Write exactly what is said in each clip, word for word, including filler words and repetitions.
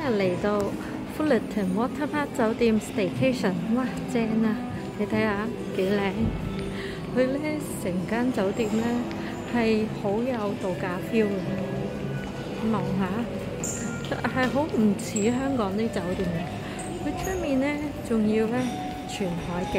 日嚟到 Fullerton Waterpark 酒店 Staycation， 哇正啊！你睇下幾靚，佢咧成間酒店咧係好有度假 feel 嘅，望下係好唔似香港啲酒店嘅。佢出面咧仲要咧全海景，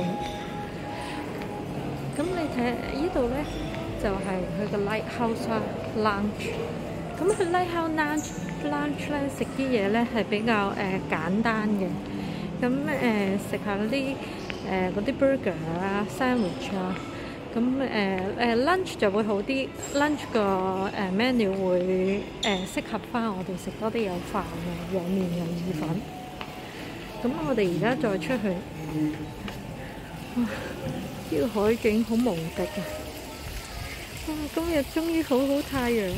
咁你睇呢度咧就係佢個 Lighthouse Lounge。咁佢 Lighthouse Lounge Lounge 咧食啲嘢咧係比較誒、呃、簡單嘅，咁誒食下啲誒嗰啲 burger 啊 sandwich 啊，咁誒誒 lunch 就會好啲 ，lunch 個誒、呃、menu 會誒、呃、適合翻我哋食多啲有飯啊，有麵有意粉。咁我哋而家再出去，哇！呢、這個海景好無敵啊！哇！今日終於好好太陽。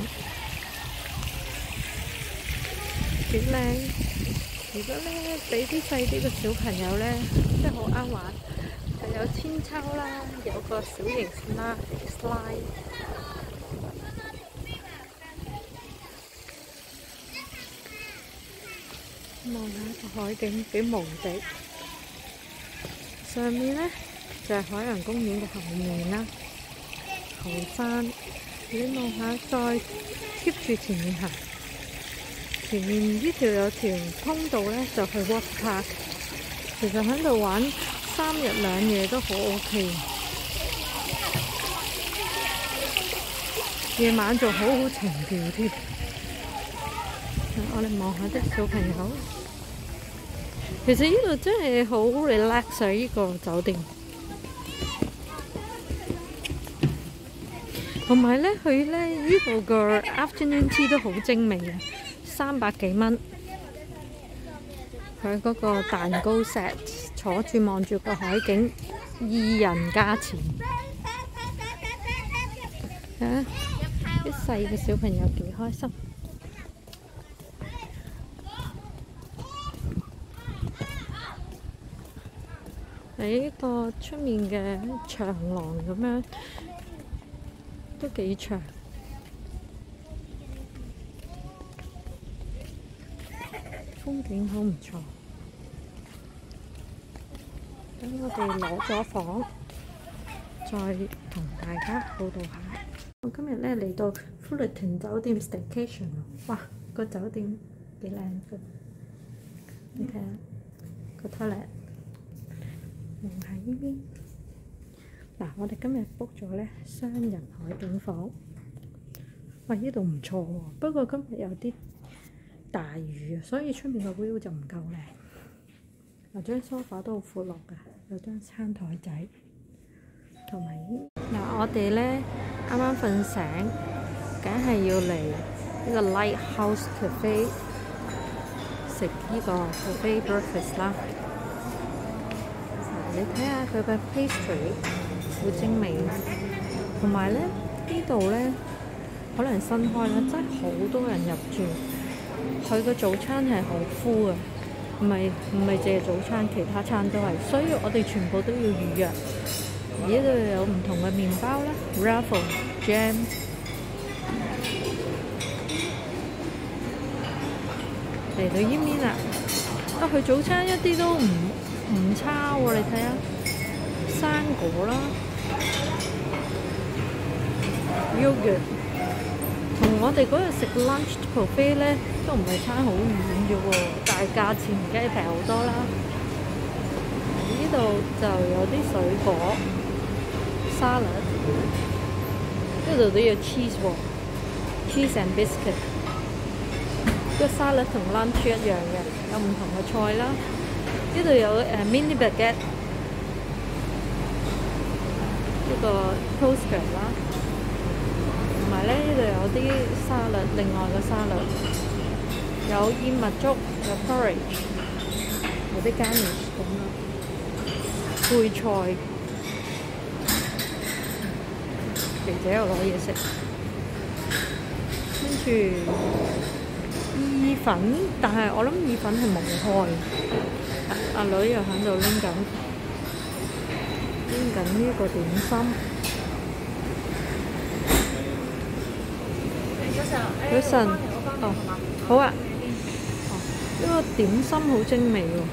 幾靚！如果咧俾啲細啲嘅小朋友咧，真係好啱玩。就有千秋啦，有個小型 slide， 望下個海景幾無敵。上面咧就係、是、海洋公園嘅後面啦，後山。你望下，再貼住前面行。前面呢條有條通道咧，就去 Waterpark。其實喺度玩三日兩夜都好 OK。夜晚仲好好情調添。我哋望下啲小朋友。其實呢度真係好 relax 啊！呢個酒店。同埋咧，佢咧呢度個 afternoon tea 都好精美嘅。三百幾蚊，佢嗰個蛋糕 set， 坐住望住個海景，二人價錢。啊！啲細嘅小朋友幾開心。喺呢個出面嘅長廊咁樣，都幾長。風景好唔錯，等我哋攞咗房，再同大家報道下。我今日咧嚟到 Fullerton 酒店 Staycation， 哇！個酒店幾靚嘅，你睇下個 toilet， 望下呢邊。嗱，我哋今日 book 咗咧雙人海景房，喂，呢度唔錯喎，不過今日有啲大雨啊，所以出面個 view 就唔夠靚。嗱，張梳化都好闊落㗎，有張餐台仔，同埋嗱，我哋咧啱啱瞓醒，梗係要嚟呢個 Lighthouse Cafe 食呢個 cafe breakfast 啦。嗱，你睇下佢嘅 pastry 好精美，同埋咧呢度咧可能新開啦，真係好多人入住。佢個早餐係好 full 啊，唔係唔係淨係早餐，其他餐都係，所以我哋全部都要預約。而呢度有唔同嘅麵包啦 ，Ruffle、Jam。嚟到呢邊啦，啊佢早餐一啲都唔唔差喎，你睇下，生果啦 ，yogurt。同我哋嗰日食 lunch buffet 咧，都唔係差好遠嘅喎，但係價錢梗係平好多啦。呢度就有啲水果 salad， 呢度都有 cheese 喎 ，cheese and biscuit。個 salad 同 lunch 一樣嘅，有唔同嘅菜啦。呢度有誒、uh, mini baguette， 呢個 toaster 啦。同埋咧，呢度有啲沙律，另外嘅沙律有燕麥粥，有 porridge， 有啲 garnish 咁啦，配菜。肥仔又攞嘢食，跟住意粉，但係我諗意粉係無害。阿女又喺度拎緊拎緊呢個點心。早晨，哦，好啊，哦，呢個個點心好精美喎！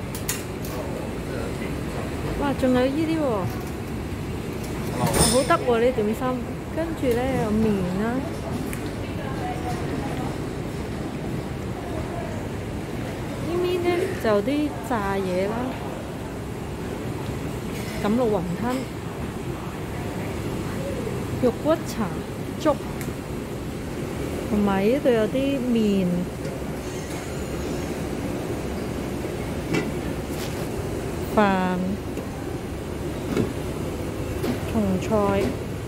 哇，仲有呢啲喎，好得喎呢點心。跟住咧有麵啦，呢邊咧就有啲炸嘢啦，錦鹵雲吞、肉骨茶、粥，同埋呢度有啲麵、飯、同菜，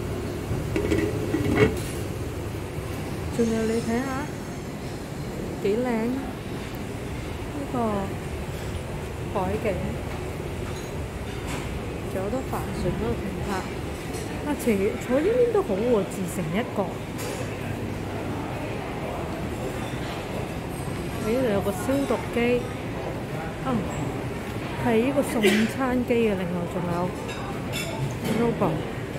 仲有你睇下幾靚呢個海景，仲有好多帆船喺度停泊。啊，坐坐呢邊都好喎，自成一角。呢度有個消毒機，啊，係呢個送餐機嘅。另外仲有 Noble。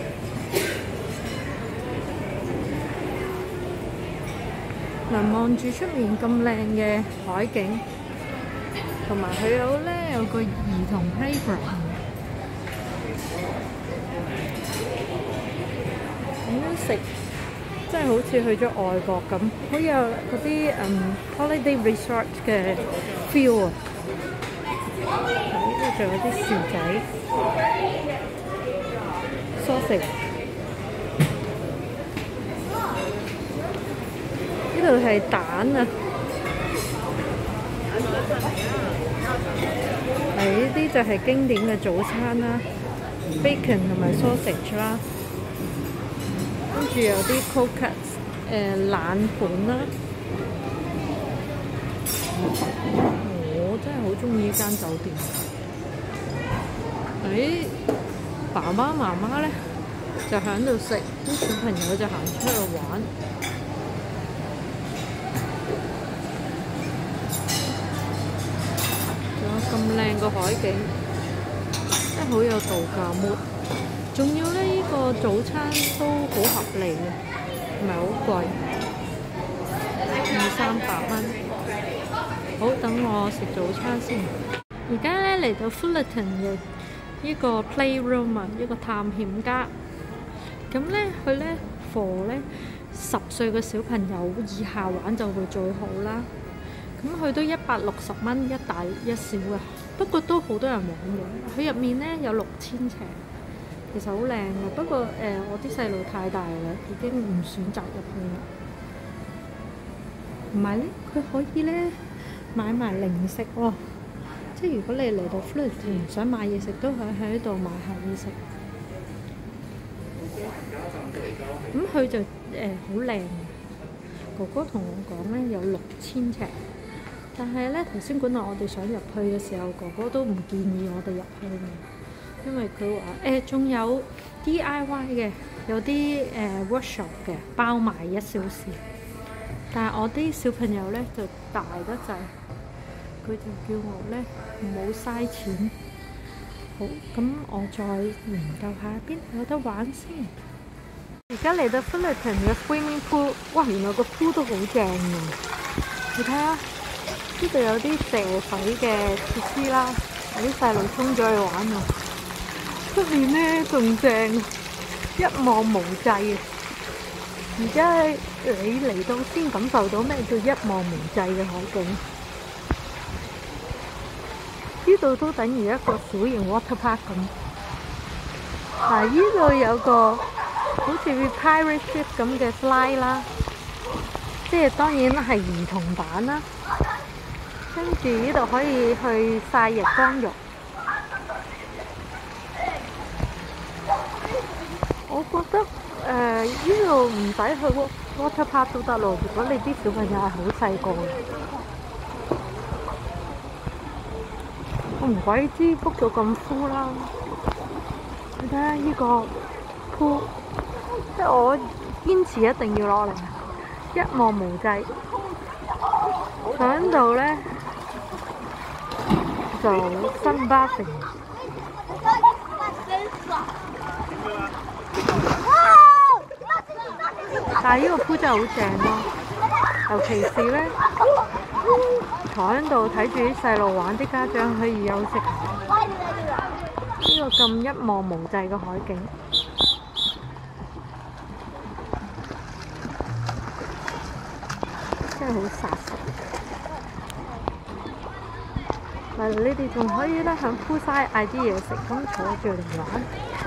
嗱，望住出面咁靚嘅海景，同埋佢有咧有個兒童 playground。咁樣食真係好似去咗外國咁，好有嗰啲嗯 holiday resort 嘅 feel 啊！呢度仲有啲薯仔、sausage。呢度係蛋啊！係呢啲就係經典嘅早餐啦 ，bacon 同埋 sausage 啦。跟住有啲 croquettes 誒冷盤啦，我真係好中意呢間酒店。誒，爸爸媽媽咧就喺度食，啲小朋友就行出去玩。仲有咁靚個海景，真係好有度假 mood。仲要咧，呢個早餐都好合理嘅，唔係好貴，二三百蚊。好，等我食早餐先。而家咧嚟到 Fullerton 嘅呢個 playroom 啊，一個探險家。咁咧，佢咧 for 咧十歲嘅小朋友以下玩就會最好啦。咁佢都一百六十蚊一大一小嘅，不過都好多人玩嘅。佢入面咧有六千尺。其實好靚嘅，不過誒、呃、我啲細路太大啦，已經唔選擇入去啦。同埋咧，佢可以咧買埋零食喎、哦，即係如果你嚟到 Fullerton想買嘢食，都可以喺度買下嘢食。咁佢就誒好靚，哥哥同我講咧有六千尺，但係咧頭先本來我哋想入去嘅時候，哥哥都唔建議我哋入去嘅。因為佢話誒仲有 D I Y 嘅，有啲誒、呃、workshop 嘅，包埋一小時。但係我啲小朋友咧就大得滯，佢就叫我咧唔好嘥錢。好，咁我再研究下邊有得玩先。而家嚟到 Fullerton 嘅 swimming pool， 哇！原來個 pool 都好正㗎。你睇下，呢度有啲射水嘅設施啦，有啲細路衝咗去玩啊！出面咧仲正，一望無際啊！而家你嚟到先感受到咩叫一望無際嘅海景。呢度都等於一個小型 water park 咁。嗱，呢度有個好似 pirate ship 咁嘅 slide 啦，即係當然係兒童版啦。跟住呢度可以去曬日光浴。我覺得誒呢度唔使去 water park 都得咯。如果你啲小朋友係好細個嘅，我唔鬼知 book 到咁 full 啦。你睇下呢個 pool， 即係我堅持一定要落嚟，一望無際。喺度咧就新巴城。但係呢個鋪真係好正咯，尤其是咧坐喺度睇住啲細路玩，啲家長可以休息下。呢個咁一望無際嘅海景，真係好殺食。嗱，你哋仲可以咧響 poolside嗌啲嘢食，咁坐住嚟玩，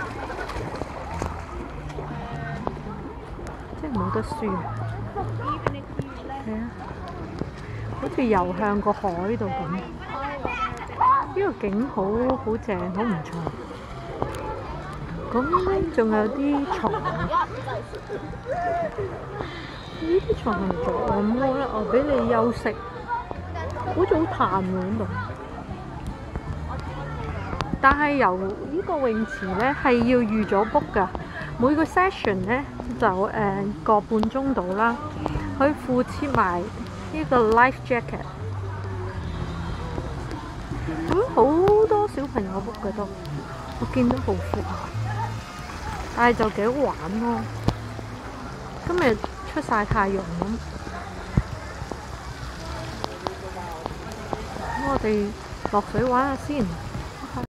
真係冇得輸。係啊，好似遊向個海度咁。呢個景好好正，好唔錯。咁仲有啲床，呢啲床係做按摩啦，哦，俾你休息，好似好淡喎呢度。但係由呢個泳池咧係要預咗 book 㗎，每個 session 咧就誒、呃、個半鐘度啦，佢附設埋呢個 life jacket。咁好多小朋友 book 嘅都，我見到好闊，但係就幾好玩咯。今日出晒太陽咁，咁我哋落水玩下先。